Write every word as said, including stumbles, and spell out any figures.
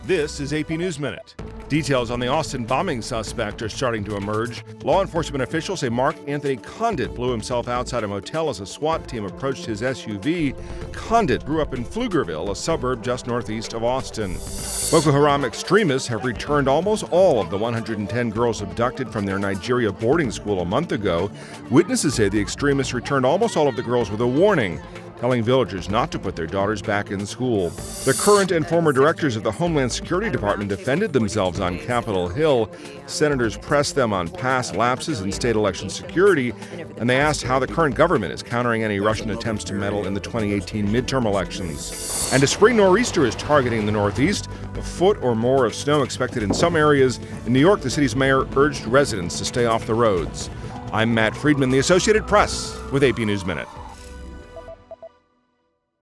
This is A P News Minute. Details on the Austin bombing suspect are starting to emerge. Law enforcement officials say Mark Anthony Condit blew himself outside a motel as a SWAT team approached his S U V. Condit grew up in Pflugerville, a suburb just northeast of Austin. Boko Haram extremists have returned almost all of the one hundred ten girls abducted from their Nigeria boarding school a month ago. Witnesses say the extremists returned almost all of the girls with a warning, telling villagers not to put their daughters back in school. The current and former directors of the Homeland Security Department defended themselves on Capitol Hill. Senators pressed them on past lapses in state election security, and they asked how the current government is countering any Russian attempts to meddle in the twenty eighteen midterm elections. And a spring nor'easter is targeting the Northeast. A foot or more of snow expected in some areas. In New York, the city's mayor urged residents to stay off the roads. I'm Matt Friedman, the Associated Press, with A P News Minute.